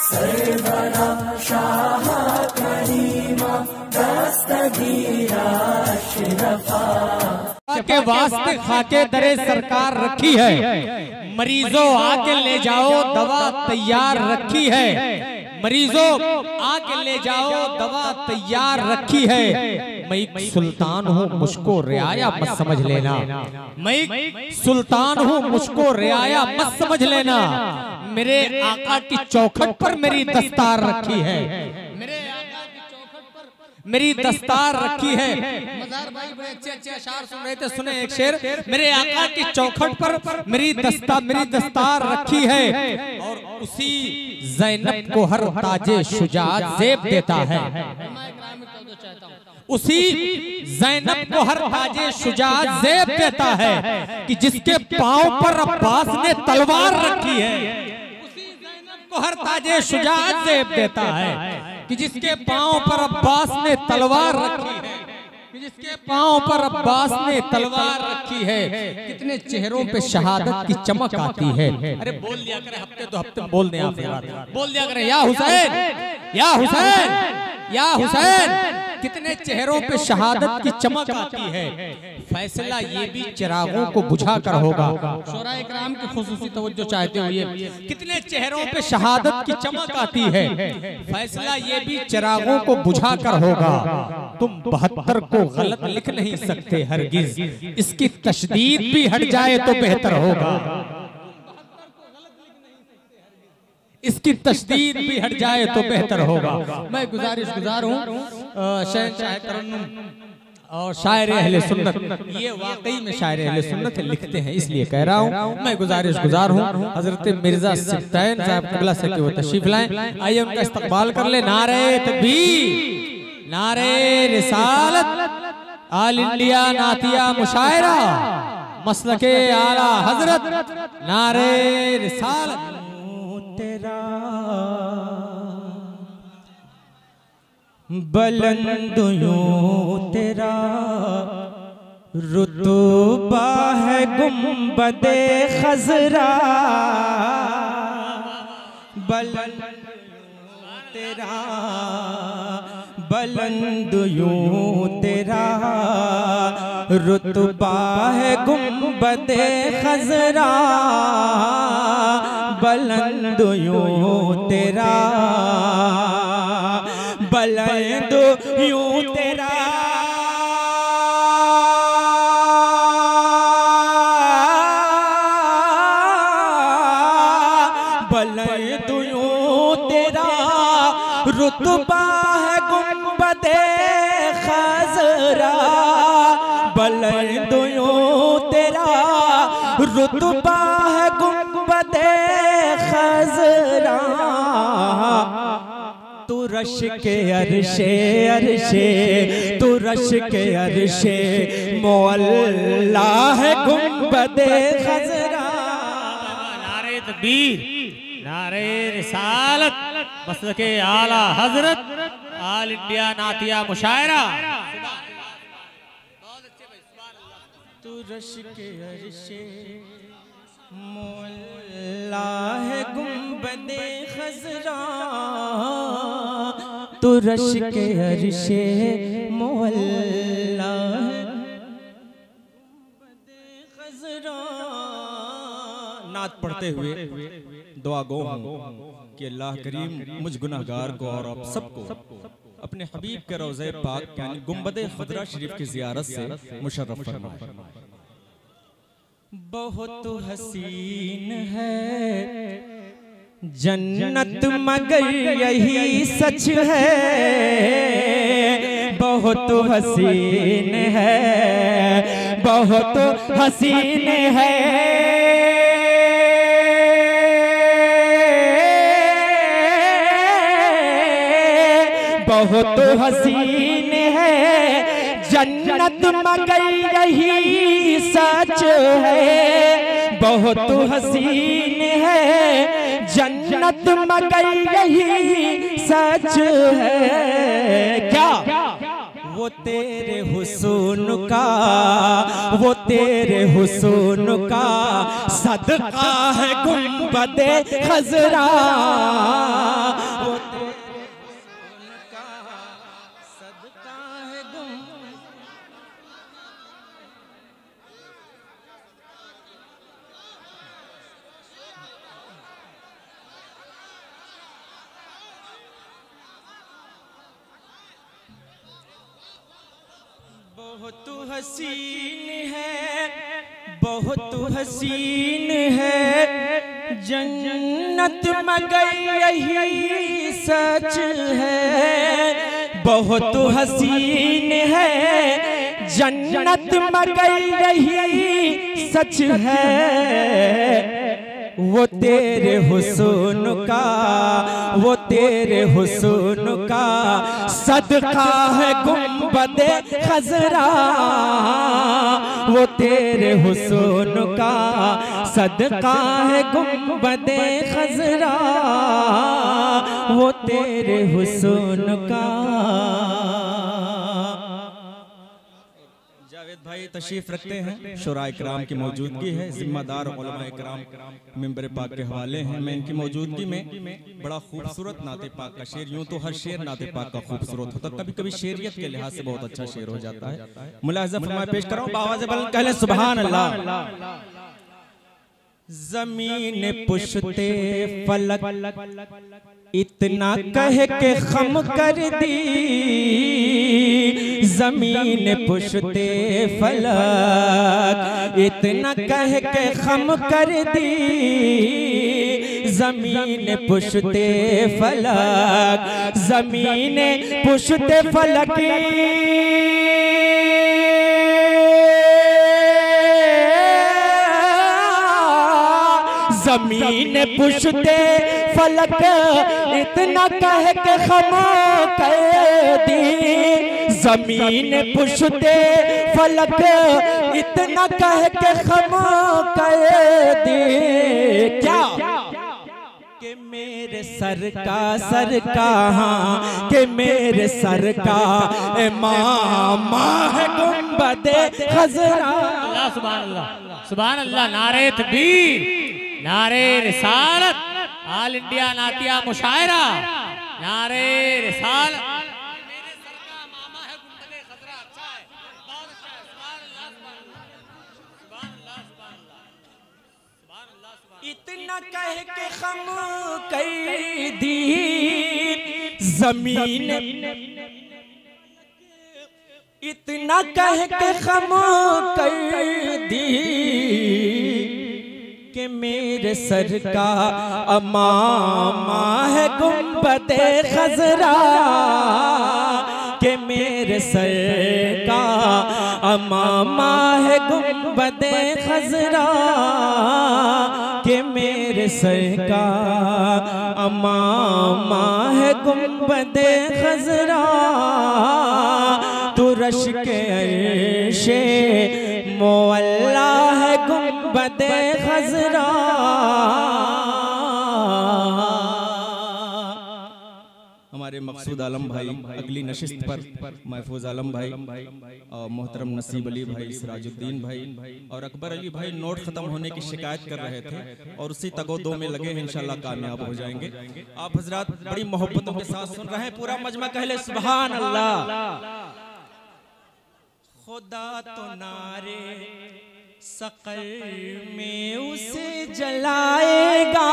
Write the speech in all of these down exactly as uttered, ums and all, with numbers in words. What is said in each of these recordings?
सरवरा शाह करीमा दस्तगीरा अशरफा के वास्ते खाके दरे सरकार रखी है, मरीजों आके ले जाओ दवा तैयार रखी है, मरीजों आके ले जाओ दवा तैयार रखी है। मैं एक सुल्तान हूँ मुझको रियाया मत समझ लेना, मैं एक सुल्तान हूँ मुझको रियाया मत समझ लेना। मेरे आका की चौखट पर मेरी दस्तार रखी है, मेरे आका की चौखट पर मेरी दस्तार रखी है। मज़ार भाई बड़े अच्छे अच्छे अशार सुन रहे थे, सुने एक शेर। मेरे आका की चौखट पर मेरी दस्ता मेरी दस्तार रखी है, और उसी ज़ैनब को हर ताजे शुजाअत ज़ेब देता है, उसी ज़ैनब को हर ताजे शुजाअत ज़ेब देता है कि जिसके पांव पर अब्बास ने तलवार रखी है, उसी ज़ैनब को हर ताजे शुजाअत ज़ेब देता है कि जिसके पांव पर अब्बास ने तलवार रखी है, कि जिसके पांव पर अब्बास ने तलवार रखी है। कितने चेहरों पे शहादत की चमक आती है। अरे बोल दिया करें, हफ्ते दो हफ्ते बोल दें आप, बोल दिया करें या हुसैन या हुसैन या हुसैन। कितने चेहरों पे शहादत की चमक आती है। फैसला ये भी चिरागों को बुझा कर होगा। शोराए किराम की खुसूसी तवज्जो चाहते हो, ये कितने चेहरों पे शहादत की चमक आती है। फैसला ये भी चिरागों को बुझा कर होगा। तुम बहत्तर को गलत लिख नहीं सकते हरगिज, इसकी तशदीद भी हट जाए तो बेहतर होगा, इसकी तशदीद भी हट जाए तो बेहतर होगा। मैं गुजारिश गुजार हूँ शहंशाह तरन्नुम और शायर अहले सुन्नत, ये वाकई में शायर अहले सुन्नत लिखते हैं इसलिए कह रहा हूँ। मैं गुजारिश गुजार हूँ हजरत मिर्जा सिफ्तैन साहब क़िबला से कि वो तशरीफ लाएं। आइए उनका इस्तकबाल कर ले। नारे तकबीर, नारे रिसालत, आल इंडिया नातिया मुशायरा, मसलके आला हजरत, नारे रिसालत। तेरा बुलंद यूं तेरा रुतबा है गुंबदे खजरा, बुलंद तेरा बुलंद यूं तेरा रुतबा है गुंबदे खजरा, बुलंद यूं तेरा बुलंद यूं तेरा बुलंद यूं तेरा रुतबा है गुंबदे खजरा, बुलंद यूं तेरा रुतबा है गुंबदे खजरा। तू रश के अरशे अरशे तू रश के अरशे मौला है गुंबदे खजरा। नारे तकबीर, नारे रिसालत, मसलके आला हजरत, आल इंडिया नातिया मुशायरा। तू रश के अरशे मौला है गुंबदे खजरा, तू रश के अरशे मौला है गुंबदे खजरा। नात पढ़ते हुए दुआ गो हूँ कि अल्लाह करीम मुझ गुनाहगार को और आप सबको अपने हबीब के रोज़े पाक यानी गुंबदे खजरा शरीफ की ज़ियारत से मुशर्रफ फरमाए। बहुत हसीन है जन्नत मगर यही सच है, बहुत हसीन है बहुत हसीन है, बहुत हसीन है जन्नत मगर यही सच है, बहुत हसीन है जन्नत मगर यही सच है। क्या वो तेरे हुस्न का वो तेरे हुस्न का सदका है गुंबदे खजरा, बहुत हसीन है, बहुत हसीन है जन्नत मगर यही सच है। बहुत हसीन है जन्नत मगर यही सच है। वो तेरे हुस्न का, वो तेरे हुस्न का सदका है गुंबदे खजरा। वो तेरे हुस्न का सदका है गुंबदे खजरा। वो तेरे हुस्न का। भाई तशरीफ रखते हैं, शुरा इकराम की मौजूदगी है, जिम्मेदार उलमा इकराम मिंबर पाक के हवाले हैं। मैं इनकी मौजूदगी में बड़ा खूबसूरत नाते पाक का शेर, यूं तो हर शेर नाते पाक का खूबसूरत होता, कभी कभी शेरियत के लिहाज से बहुत अच्छा शेर हो जाता है। मुलाहिज़ा फरमाए, पेश कर रहा हूं बावाज़े बुलंद कह लें सुभान अल्लाह। जमीन पुश्ते फलक इतना कह के खम कर दी। जमीन पुश्ते फलक इतना कह के खम कर दी। जमीन पुश्ते फलक, जमीन पुश्ते फलक जमीन पुश्ते फलक इतना कह के खम कर दी। जमीन पुश्ते फलक इतना कह के खम कर दी। क्या कि मेरे सर का सर का, हाँ कि मेरे सर का मामा है गुंबदे खजरा। अल्लाह सुभान अल्लाह, सुभान अल्लाह। नारे तकबीर, नारे रिसालत, ऑल इंडिया नातिया मुशायरा, नारे रिसालत। मेरे सर का मामा है गुंबदे खजरा। अच्छा है, बहुत अच्छा है। सुभान अल्लाह, सुभान अल्लाह, सुभान अल्लाह, सुभान अल्लाह, सुभान अल्लाह। इतना कह के खम कर दी। जमीन इतना कह के खम कर दी कि मेरे सर का अमामा है गुंबदे खजरा। कि मेरे सर का अमामा है गुंबदे खजरा। कि मेरे सर का अमामा है गुंबदे खजरा। तू रश के अर्शे मोअल्ला है गुंबदे खजरा। हमारे मकसूद आलम भाई अगली नशिस्त पर, महफूज आलम भाई और मोहतरम नसीब अली भाई, सिराजुद्दीन भाई और अकबर अली भाई नोट खत्म होने की शिकायत कर रहे थे और उसी तगोदो में लगे हैं, इंशाल्लाह कामयाब हो जाएंगे। आप हजरात बड़ी मोहब्बतों के साथ सुन रहे हैं, पूरा मजमा कह ले सुभान अल्लाह। खुदा तो नारे सकल में उसे जलाएगा।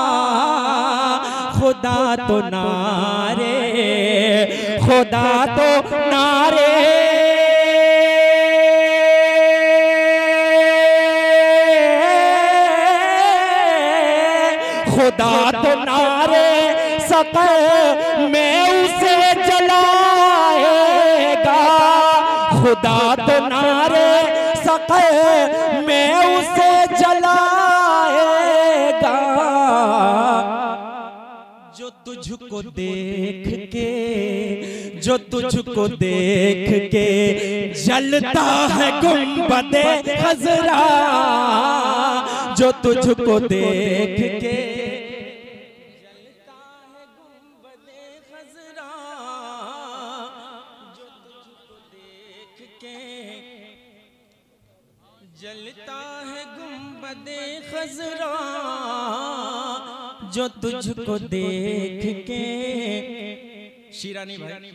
खुदा तो नारे, खुदा तो नारे खुदा तो नारे सकल में उसे जलाएगा। खुदा तो नारे सकल में उसे जलाएगा। जो तुझको देख के, जो तुझको देख के जलता है गुंबदे खजरा। जो तुझको देख के जलता है गुंबदे खजरा। जो तुझको देख के जलता है गुंबदे खजरा। जो तुझको देख के। शीरानी भाई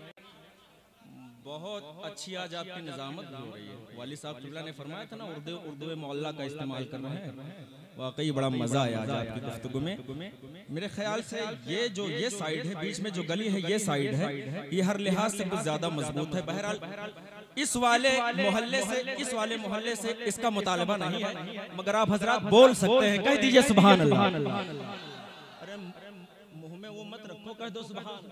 बहुत अच्छी आज आपकी निजामत हो रही है। वाली साहब किबला ने फरमाया था ना, उर्दू उर्दू मोहल्ला का इस्तेमाल कर रहे हैं। वाकई बड़ा मजा आया आज आपकी गुफ्तगू में। मेरे ख्याल से ये जो ये साइड है, बीच में जो गली है ये साइड है, ये हर लिहाज से कुछ ज्यादा मजबूत है। बहरहाल इस वाले मोहल्ले से इस वाले मोहल्ले से इसका मुतालबा नहीं है, मगर आप हजरात बोल सकते हैं, कह दीजिए सुभान अल्लाह। अरे मुंह में वो मत रखो, कह दो सुभान।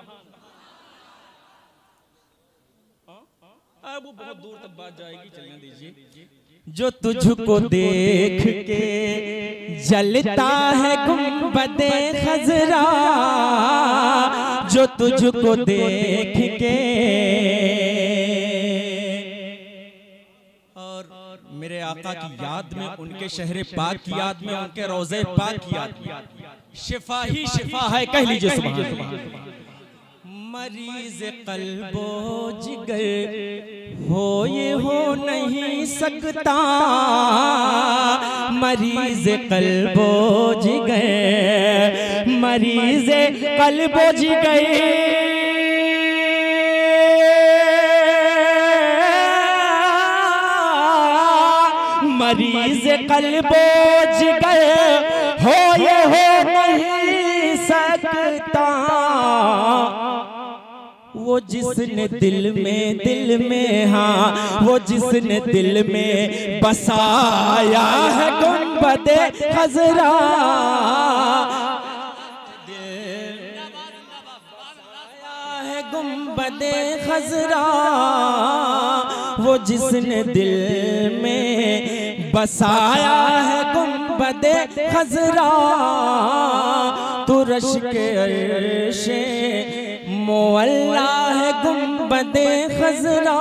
वो बहुत दूर तक बात जाएगी, चलने दीजिए। जो तुझको देख के जलता है गुंबदे खजरा, जो तुझको देख के। और मेरे आका की याद में, उनके शहर पाक की याद में, उनके रोज़े पाक की याद में शिफा ही शिफा है, कह लीजिए सुभान अल्लाह। मरीज कल्बो जिगर हो ये हो नहीं सकता, मरीज कल्बो जिगर, मरीज कल्बो जिगर, मरीज कल्बो जिगर हो ये हो नहीं सकता। वो जिसने दिल में दिल में हाँ वो जिसने दिल में बसाया है गुंबदे खजरा, है गुंबदे खजरा, वो जिसने दिल में बसाया है गुंबदे खजरा। तो रश के अर्शे मोअल्ला है गुंबदे खजरा,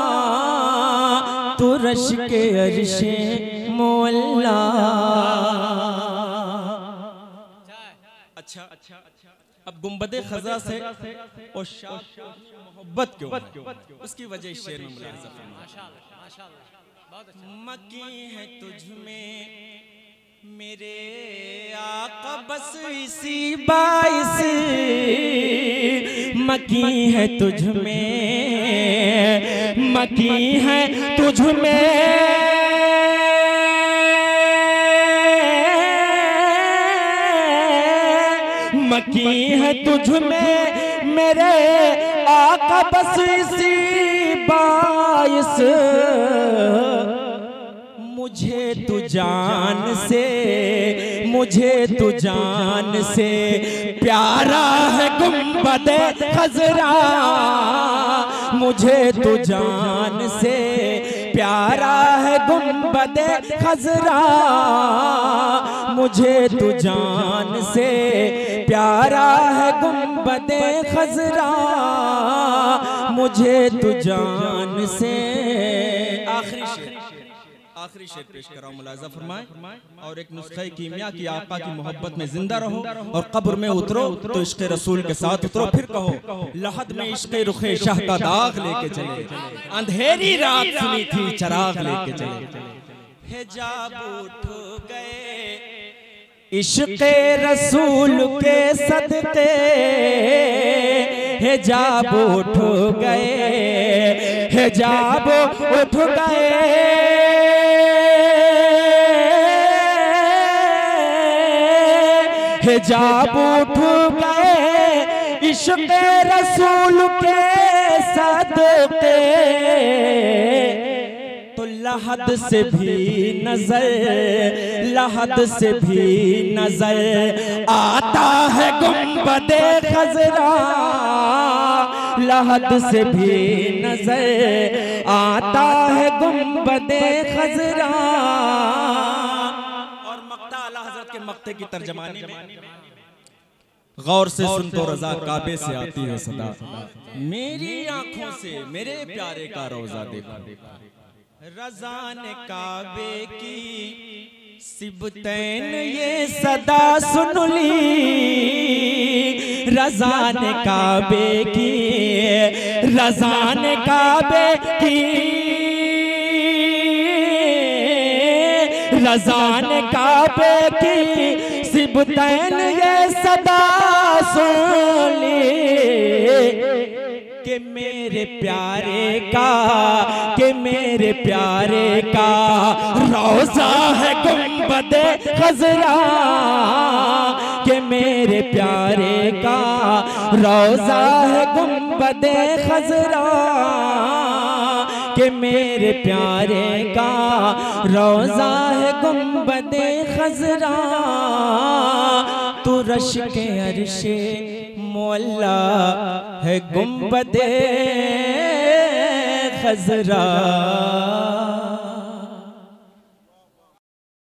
तो रश के अर्शे मोअल्ला। अच्छा अच्छा अब गुंबदे खजरा से और मोहब्बत क्यों, उसकी वजह शेर में मुलाहिज़ा फरमाया। मकी है तुझ में मेरे आका बस इसी बाइस, मकी है तुझ में, मकी है तुझ में, मकी है तुझ में मेरे आका बस इसी बाइस। मुझे तू जान से, मुझे तू जान से प्यारा है गुंबदे खजरा, मुझे तू जान से प्यारा है गुंबदे खजरा, मुझे तू जान से प्यारा है गुंबदे खजरा, मुझे तू जान से। आखिरी शेर आखिरी शेर पेश कराओ, मुलाज़ा फरमाए। और एक नुस्खे कीमिया की आका की मोहब्बत में जिंदा रहो, और कब्र में उतरो तो इश्क़ रसूल के साथ उतरो। फिर कहो लहद में इश्क़ रुखे शाह का दाग लेके चले, अंधेरी रात सुनी थी चराग लेके चले। हिजाब उठ गए इश्क़ रसूल के सदक़े, हिजाब उठ गए, हिजाब उठ गए, हिजाब उठ गए इश्क़ रसूल के सदक़े। तो लहद से भी नजर, लहद से भी नजर आता है गुंबदे खजरा, लहद से भी नजर आता है गुंबदे खजरा। और मक्ता आला हज़रत के मक्ते की तर्जमानी में गौर से सुन तो रज़ा काबे से आती है सदा, मेरी आंखों से मेरे प्यारे का रोज़ा देखो। रज़ा ने काबे की सिबतैन ये सदा सुन ली, रज़ा ने काबे की, रज़ा ने काबे की, रज़ा ने काबे की सिबतैन ये सदा सुन ली। के मेरे प्यारे का, के मेरे प्यारे का रोज़ा है गुंबद गुंबदे खजरा के मेरे प्यारे का रोजा है गुंबदे खजरा के मेरे प्यारे का रोजा है गुंबदे खजरा तू रश के अरशे मौला है गुंबदे खजरा।